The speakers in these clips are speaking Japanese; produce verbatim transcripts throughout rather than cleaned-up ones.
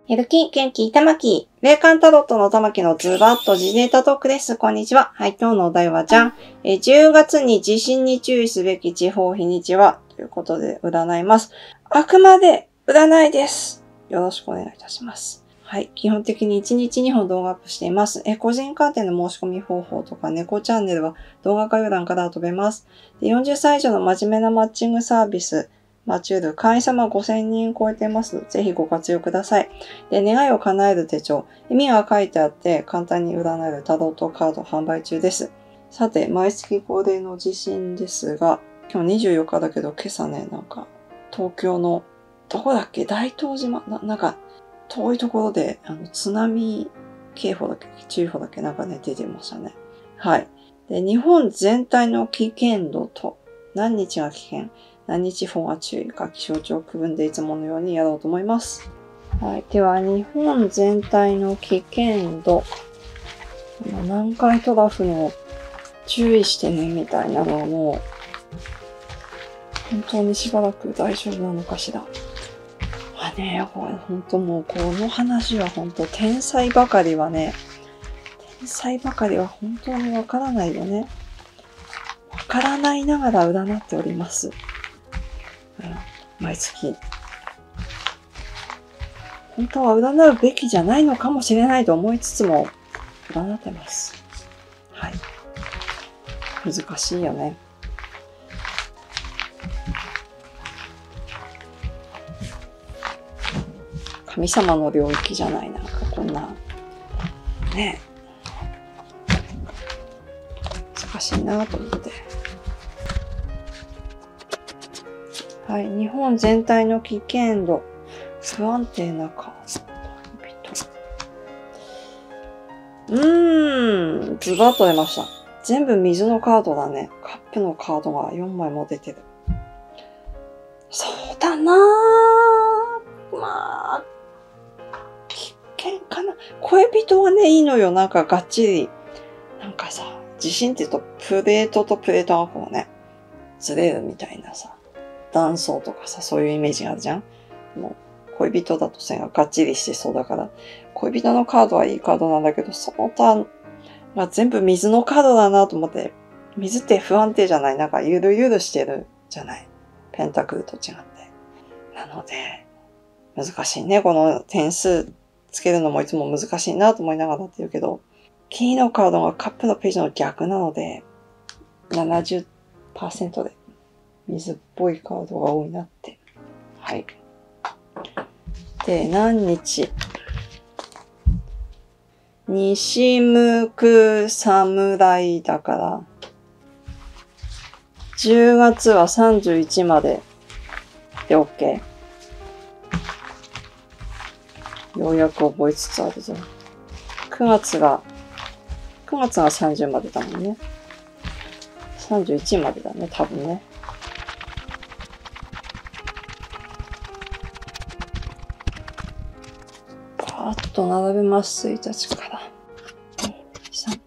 やる気、元気、玉木。霊感タロットの玉木のズバッと時事ネタトークです。こんにちは。はい、今日のお題はじゃん。えじゅうがつに地震に注意すべき地方日にちはということで占います。あくまで占いです。よろしくお願いいたします。はい、基本的にいちにちにほん動画アップしています。え個人鑑定の申し込み方法とか猫チャンネルは動画概要欄から飛べます。でよんじゅっさい以上の真面目なマッチングサービス。マチュール、会員様ごせんにん超えてますので、ぜひご活用ください。で、願いを叶える手帳、意味が書いてあって簡単に占えるタロットカード販売中です。さて、毎月恒例の地震ですが、今日にじゅうよっかだけど、今朝ね、なんか、東京の、どこだっけ大東島な、なんか、遠いところで、あの、津波警報だっけ注意報だっけなんかね、出てましたね。はい。で、日本全体の危険度と、何日が危険何日法が注意か気象庁区分でいつものようにやろうと思います。はい。では、日本全体の危険度。南海トラフの注意してねみたいなのはもう、本当にしばらく大丈夫なのかしら。まあね、本当もうこの話は本当天才ばかりはね、天才ばかりは本当にわからないよね。わからないながら占っております。毎月。本当は占うべきじゃないのかもしれないと思いつつも、占ってます。はい。難しいよね。神様の領域じゃない、なんかこんな。ね難しいなと思って。はい。日本全体の危険度。不安定なカード。うーん。ズバッと出ました。全部水のカードだね。カップのカードがよんまいも出てる。そうだなぁ。まあ、危険かな。恋人はね、いいのよ。なんかがっちり。なんかさ、地震って言うとプレートとプレートがこうね、ずれるみたいなさ。断層とかさ、そういうイメージがあるじゃん。もう恋人だと線ががっちりしてそうだから、恋人のカードはいいカードなんだけど、その他が全部水のカードだなと思って、水って不安定じゃない？なんかゆるゆるしてるじゃない？ペンタクルと違って。なので、難しいね。この点数つけるのもいつも難しいなと思いながらやってるけど、キーのカードがカップのページの逆なので、ななじゅっパーセント で。水っぽいカードが多いなって。はい。で、何日西向く侍だから、じゅうがつはさんじゅういちまでで OK。ようやく覚えつつあるぞ。くがつが、くがつがさんじゅうまでだもんね。さんじゅういちまでだね、多分ね。パーッと並べます。ついたちから。に、さん、よん。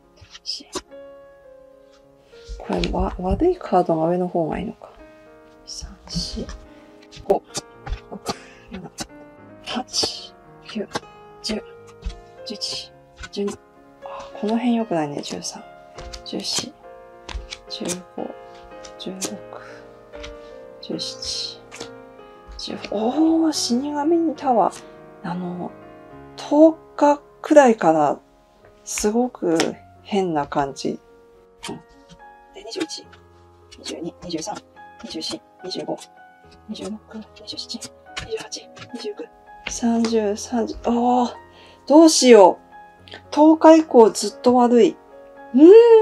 これわ、悪いカードが上の方がいいのか。さん、よん、ご、ろく、なな、はち、きゅう、じゅう、じゅういち、じゅうに。あ、この辺良くないね。じゅうさん、じゅうよん、じゅうご、じゅうろく、じゅうなな、じゅうはち。おー、死神にタワー。あの、とおかくらいからすごく変な感じ。うん、で、にじゅういち、にじゅうに、にじゅうさん、にじゅうよん、にじゅうご、にじゅうろく、にじゅうなな、にじゅうはち、にじゅうきゅう、さんじゅう、さんじゅう、おー、どうしよう。とおか以降ずっと悪い。う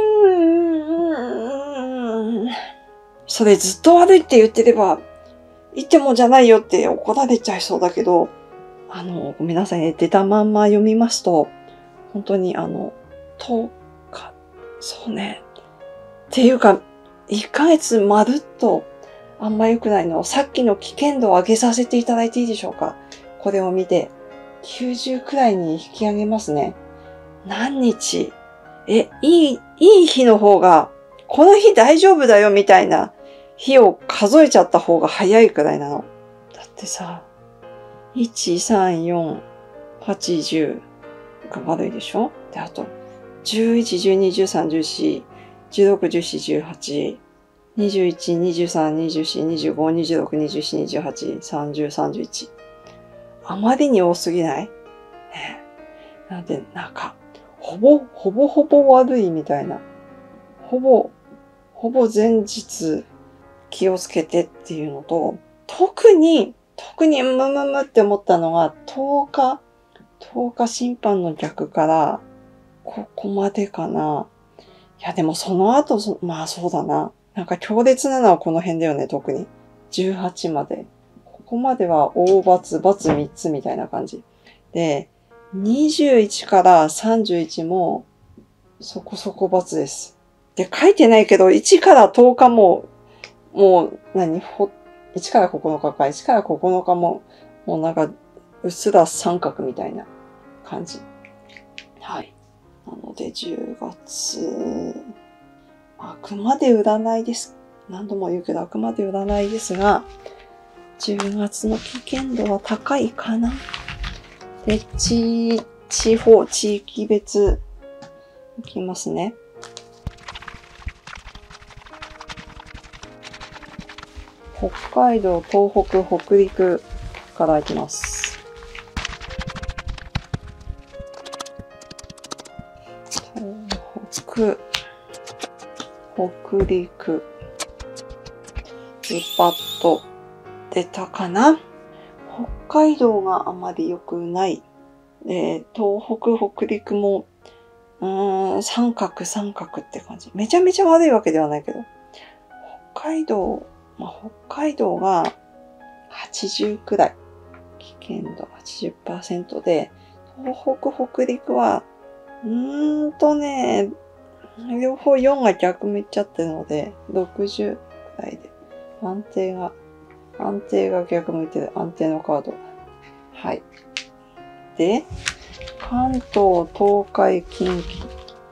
ーん。それずっと悪いって言ってれば、言ってもじゃないよって怒られちゃいそうだけど、あの、ごめんなさいね。出たまんま読みますと、本当にあの、とおか、そうね。っていうか、いっかげつまるっと、あんま良くないの。さっきの危険度を上げさせていただいていいでしょうか？これを見て、きゅうじゅうくらいに引き上げますね。何日？え、いい、いい日の方が、この日大丈夫だよみたいな日を数えちゃった方が早いくらいなの。だってさ、いち、さん、よん、 はち、じゅうが悪いでしょ。で、あと、じゅういち、じゅうに、じゅうさん、じゅうよん、じゅうろく、じゅうなな、じゅうはち、にじゅういち、にじゅうさん、にじゅうよん、にじゅうご、にじゅうろく、にじゅうなな、にじゅうはち、さんじゅう、さんじゅういち。あまりに多すぎない？ねえ。なんで、なんか、ほぼ、ほぼほぼ悪いみたいな。ほぼ、ほぼ前日気をつけてっていうのと、特に、特にムムムって思ったのが、とおか、とおか審判の逆から、ここまでかな。いや、でもその後、まあそうだな。なんか強烈なのはこの辺だよね、特に。じゅうはちまで。ここまでは大×、×みっつみたいな感じ。で、にじゅういちからさんじゅういちも、そこそこ×です。で、書いてないけど、いちからとおかも、もう、何ほ、いちからここのかか、いちからここのかも、もうなんか、うっすら三角みたいな感じ。はい。なので、じゅうがつ、あくまで占いです。何度も言うけど、あくまで占いですが、じゅうがつの危険度は高いかな。で、地、地方、地域別、いきますね。北海道、東北、北陸からいきます。東北、北陸、ズバッと出たかな。北海道があまり良くない。で、東北、北陸も、うーん、三角、三角って感じ。めちゃめちゃ悪いわけではないけど。北海道、まあ、北海道がはちじゅうくらい。危険度 はちじゅっパーセント で、東北、北陸は、うーんとね、両方よんが逆向いちゃってるので、ろくじゅうくらいで。安定が、安定が逆向いてる。安定のカード。はい。で、関東、東海、近畿。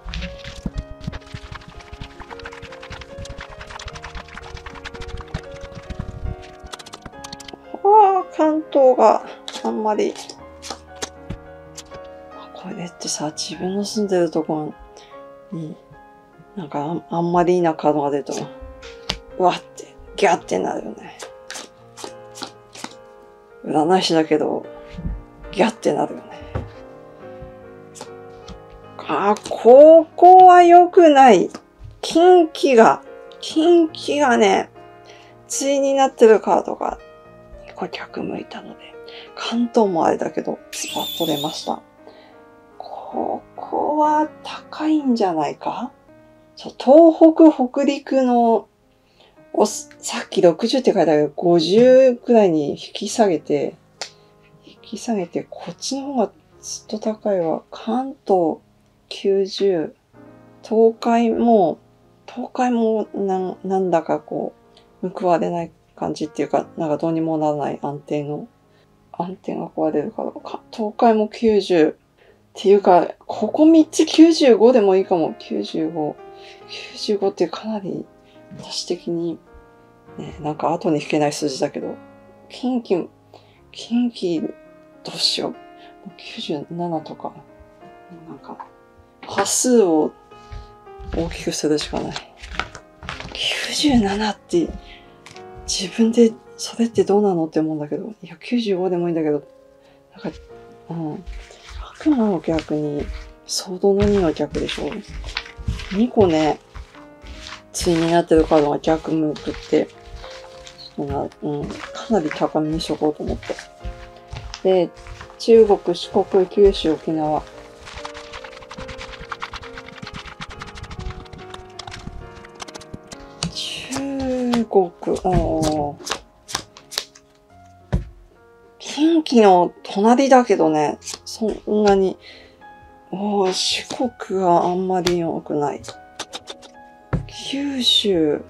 ああ、関東があんまり。これってさ、自分の住んでるところに、なんかあん、あんまりいいなカードが出ると、うわって、ギャってなるよね。占い師だけど、ギャってなるよね。あ、ここは良くない。近畿が、近畿がね、対になってるカードがにこ逆向いたので、関東もあれだけど、スパッと出ました。ここは高いんじゃないか？そう、東北、北陸の、お、さっきろくじゅうって書いてあるけど、ごじゅうくらいに引き下げて、引き下げて、こっちの方がずっと高いわ。関東きゅうじゅう、東海も、東海もな、なんだかこう、報われない感じっていうか、なんかどうにもならない安定の、安定が壊れるから、か東海もきゅうじゅう、っていうか、ここみっつきゅうじゅうごでもいいかも。きゅうじゅうご。きゅうじゅうごってかなり、私的に、ね、なんか後に引けない数字だけど、近畿、近畿、どうしよう。きゅうじゅうななとか、なんか、波数を大きくするしかない。きゅうじゅうななって、自分で、それってどうなのって思うんだけど、いや、きゅうじゅうごでもいいんだけど、なんか、うん。悪魔の逆に、ソードのにの逆でしょ。にこね、対になってるカードが逆向くって、ちょっとな、うん、かなり高めにしとこうと思って。で、中国、四国、九州、沖縄。中国、おー。近畿の隣だけどね、そんなに、おー、四国はあんまり良くない。九州、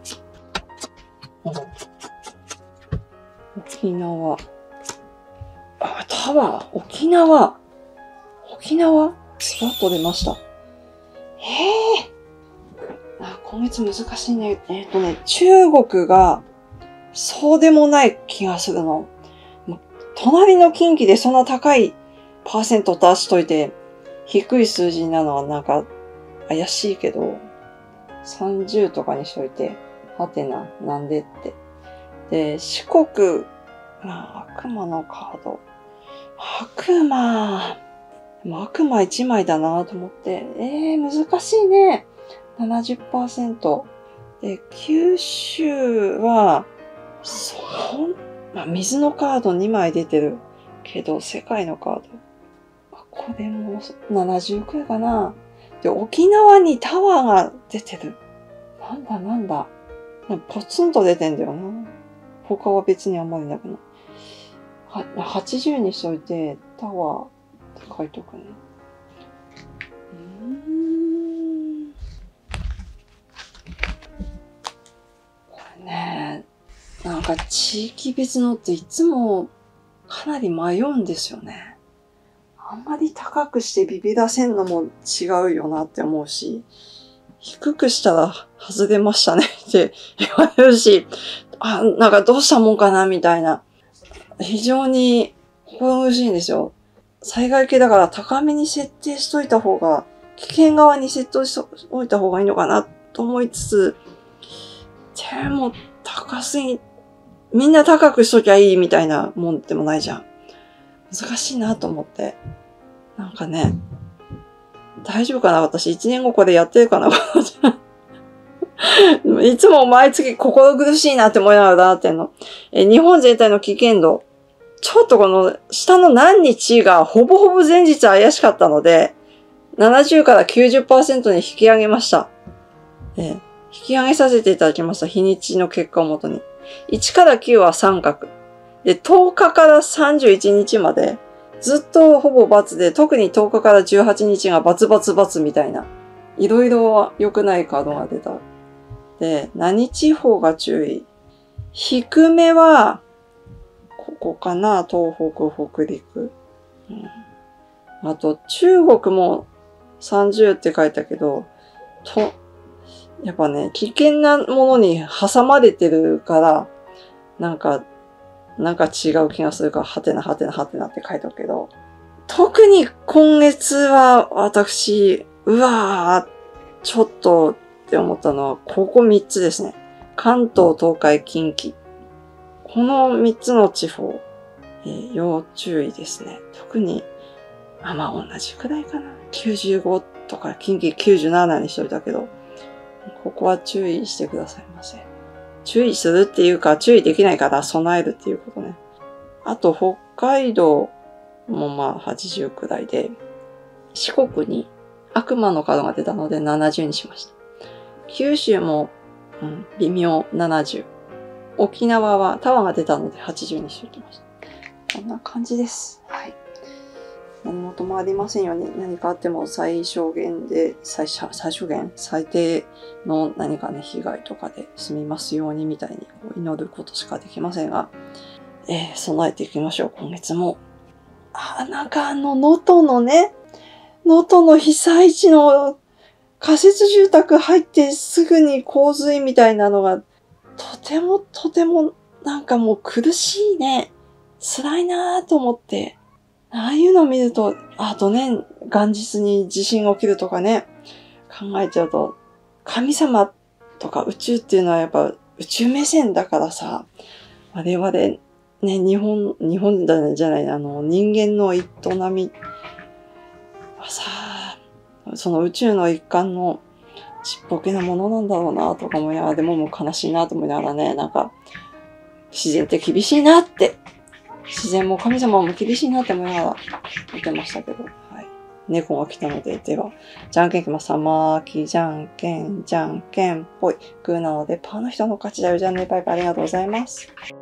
沖縄。あ、タワー、沖縄。沖縄スポッと出ました。へえ。あ、今月難しいね。えっとね、中国が、そうでもない気がするの。隣の近畿でそんな高いパーセント出しといて、低い数字なのはなんか怪しいけど、さんじゅうとかにしといて、はてな、なんでって。で、四国、まあ、悪魔のカード。悪魔、でも悪魔いちまいだなと思って、えー、難しいね。ななじゅっパーセント。で、九州は、そん、まあ、水のカードにまい出てるけど、世界のカード。これもななじゅうくらいかな。で、沖縄にタワーが出てる。なんだなんだ。ポツンと出てんだよな。他は別にあんまりなくない。は、はちじゅうにしといて、タワーって書いとくね。うーん。これね、なんか地域別のっていつもかなり迷うんですよね。あんまり高くしてビビらせんのも違うよなって思うし、低くしたら外れましたねって言われるし、あ、なんかどうしたもんかなみたいな。非常に心苦しいんですよ。災害系だから高めに設定しといた方が、危険側に設定しといた方がいいのかなと思いつつ、でも高すぎ、みんな高くしときゃいいみたいなもんでもないじゃん。難しいなと思って。なんかね、大丈夫かな私一年後これやってるかないつも毎月心苦しいなって思いながらなってんの。え、日本全体の危険度。ちょっとこの下の何日がほぼほぼ前日怪しかったので、ななじゅうから きゅうじゅっパーセント に引き上げました。え、引き上げさせていただきました。日にちの結果をもとに。いちからきゅうは三角。で、とおかからさんじゅういちにちまで、ずっとほぼ×で、特にとおかからじゅうはちにちが×××みたいな。いろいろ良くないカードが出た。で、何地方が注意。低めは、ここかな、東北、北陸。うん、あと、中国もさんじゅうって書いたけど、と、やっぱね、危険なものに挟まれてるから、なんか、なんか違う気がするから、はてなはてなはてなって書いてあるけど、特に今月は私、うわー、ちょっとって思ったのは、ここみっつですね。関東、東海、近畿。このみっつの地方、えー、要注意ですね。特に、あ、まあ同じくらいかな。きゅうじゅうごとか近畿きゅうじゅうななにしといたけど、ここは注意してくださいませ。注意するっていうか、注意できないから備えるっていうことね。あと、北海道もまあはちじゅうくらいで、四国に悪魔のカードが出たのでななじゅうにしました。九州も、うん、微妙ななじゅう。沖縄はタワーが出たのではちじゅうにしておきました。こんな感じです。はい。何事もありませんように、何かあっても最小限で、最小、最小限最低の何かね、被害とかで済みますようにみたいにこう祈ることしかできませんが、えー、備えていきましょう、今月も。あ、なんかあの、能登のね、能登の被災地の仮設住宅入ってすぐに洪水みたいなのが、とてもとてもなんかもう苦しいね。辛いなぁと思って。ああいうのを見ると、あとね、元日に地震が起きるとかね、考えちゃうと、神様とか宇宙っていうのはやっぱ宇宙目線だからさ、我々ね、日本、日本じゃない、あの、人間の営みはさ、その宇宙の一環のちっぽけなものなんだろうなとか思いながら、でももう悲しいなと思いながらね、なんか、自然って厳しいなって、自然も神様も厳しいなって思いながら見てましたけど、はい。猫が来たので、では、じゃんけんいきます。さまーき、じゃんけん、じゃんけんぽい。グーなので、パーの人の勝ちだよ。じゃあね、バイバイありがとうございます。